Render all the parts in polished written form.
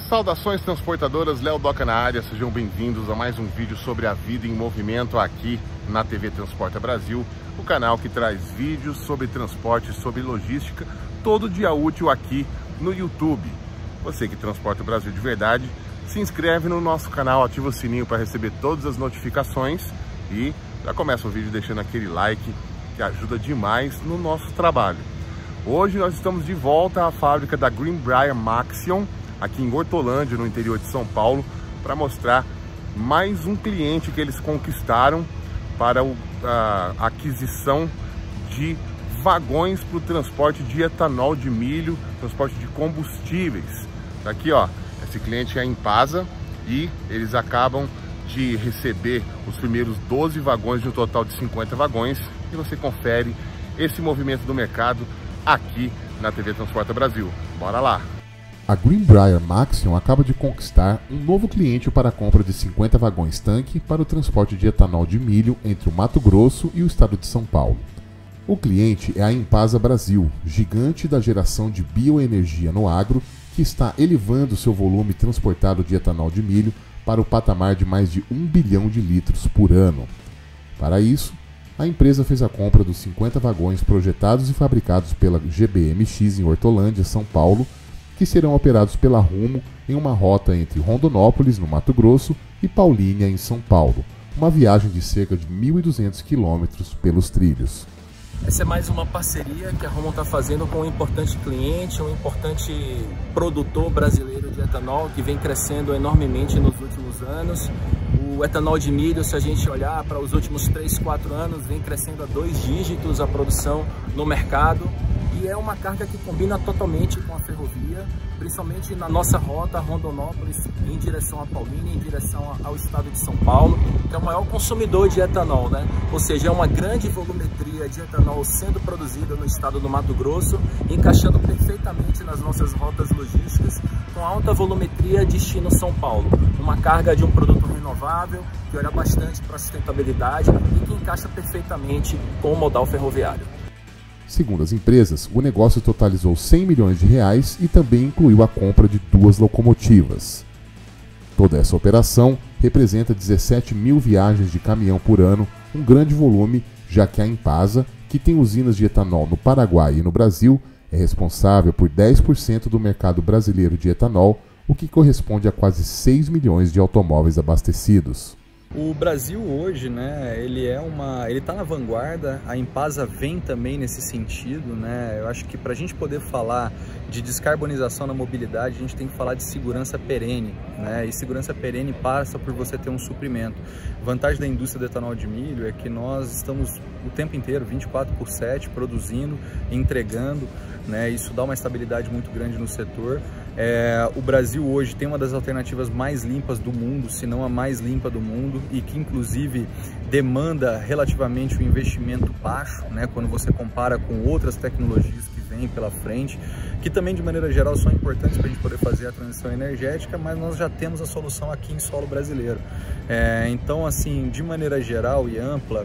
Saudações transportadoras, Léo Doca na área, sejam bem-vindos a mais um vídeo sobre a vida em movimento aqui na TV Transporta Brasil, o canal que traz vídeos sobre transporte, sobre logística, todo dia útil aqui no YouTube. Você que transporta o Brasil de verdade, se inscreve no nosso canal, ativa o sininho para receber todas as notificações e já começa o vídeo deixando aquele like que ajuda demais no nosso trabalho. Hoje nós estamos de volta à fábrica da Greenbrier Maxion, aqui em Hortolândia, no interior de São Paulo, para mostrar mais um cliente que eles conquistaram para a aquisição de vagões para o transporte de etanol de milho, transporte de combustíveis. Aqui, ó, esse cliente é a Impasa e eles acabam de receber os primeiros 12 vagões de um total de 50 vagões e você confere esse movimento do mercado aqui na TV Transporta Brasil. Bora lá! A Greenbrier Maxion acaba de conquistar um novo cliente para a compra de 50 vagões tanque para o transporte de etanol de milho entre o Mato Grosso e o estado de São Paulo. O cliente é a Impasa Brasil, gigante da geração de bioenergia no agro, que está elevando seu volume transportado de etanol de milho para o patamar de mais de 1 bilhão de litros por ano. Para isso, a empresa fez a compra dos 50 vagões projetados e fabricados pela GBMX em Hortolândia, São Paulo, que serão operados pela Rumo em uma rota entre Rondonópolis, no Mato Grosso, e Paulínia, em São Paulo, uma viagem de cerca de 1.200 quilômetros pelos trilhos. Essa é mais uma parceria que a Rumo está fazendo com um importante cliente, um importante produtor brasileiro de etanol que vem crescendo enormemente nos últimos anos. O etanol de milho, se a gente olhar para os últimos 3, 4 anos, vem crescendo a 2 dígitos a produção no mercado. E é uma carga que combina totalmente com a ferrovia, principalmente na nossa rota Rondonópolis em direção a Paulínia, em direção ao estado de São Paulo, que é o maior consumidor de etanol, né? Ou seja, é uma grande volumetria de etanol sendo produzida no estado do Mato Grosso, encaixando perfeitamente nas nossas rotas logísticas, com alta volumetria destino São Paulo. Uma carga de um produto renovável, que olha bastante para a sustentabilidade e que encaixa perfeitamente com o modal ferroviário. Segundo as empresas, o negócio totalizou 100 milhões de reais e também incluiu a compra de 2 locomotivas. Toda essa operação representa 17 mil viagens de caminhão por ano, um grande volume, já que a Impasa, que tem usinas de etanol no Paraguai e no Brasil, é responsável por 10% do mercado brasileiro de etanol, o que corresponde a quase 6 milhões de automóveis abastecidos. O Brasil hoje, né, ele está na vanguarda, a Impasa vem também nesse sentido, né? Eu acho que para a gente poder falar de descarbonização na mobilidade, a gente tem que falar de segurança perene, né? E segurança perene passa por você ter um suprimento. A vantagem da indústria do etanol de milho é que nós estamos o tempo inteiro, 24/7, produzindo, entregando, né? Isso dá uma estabilidade muito grande no setor. O Brasil hoje tem uma das alternativas mais limpas do mundo, se não a mais limpa do mundo, e que inclusive demanda relativamente um investimento baixo, né, quando você compara com outras tecnologias que vêm pela frente, que também de maneira geral são importantes para a gente poder fazer a transição energética, mas nós já temos a solução aqui em solo brasileiro. Então, assim, de maneira geral e ampla,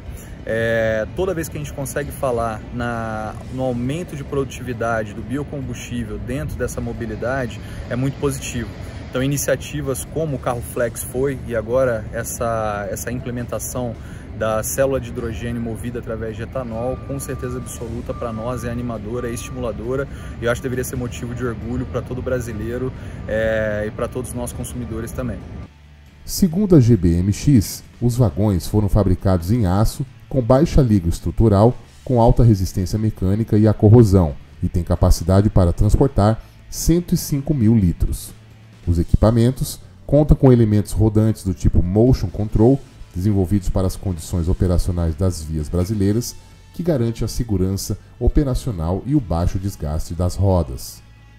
toda vez que a gente consegue falar no aumento de produtividade do biocombustível dentro dessa mobilidade, é muito positivo. Então, iniciativas como o Carro Flex foi, e agora essa implementação da célula de hidrogênio movida através de etanol, com certeza absoluta para nós é animadora, é estimuladora, e eu acho que deveria ser motivo de orgulho para todo brasileiro e para todos nós consumidores também. Segundo a GBMX, os vagões foram fabricados em aço, com baixa liga estrutural, com alta resistência mecânica e à corrosão, e tem capacidade para transportar 105 mil litros. Os equipamentos contam com elementos rodantes do tipo Motion Control, desenvolvidos para as condições operacionais das vias brasileiras, que garante a segurança operacional e o baixo desgaste das rodas.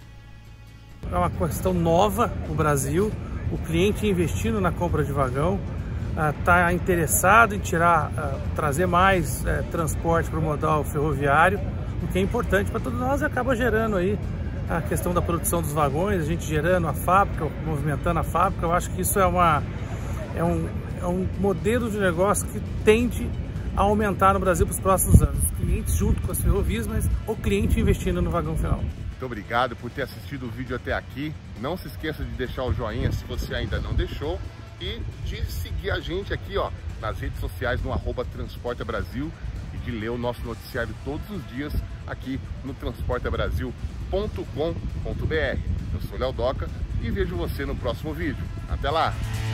É uma questão nova no Brasil, o cliente investindo na compra de vagão, está interessado em trazer mais transporte para o modal ferroviário, o que é importante para todos nós e acaba gerando aí a questão da produção dos vagões, a gente gerando a fábrica, movimentando a fábrica. Eu acho que isso é um modelo de negócio que tende a aumentar no Brasil para os próximos anos. Os clientes junto com as ferrovias, mas o cliente investindo no vagão final. Muito obrigado por ter assistido o vídeo até aqui. Não se esqueça de deixar o joinha se você ainda não deixou e de seguir a gente aqui, ó, nas redes sociais no @transportabrasil e de ler o nosso noticiário todos os dias aqui no transportabrasil.com.br. Eu sou Léo Doca e vejo você no próximo vídeo. Até lá!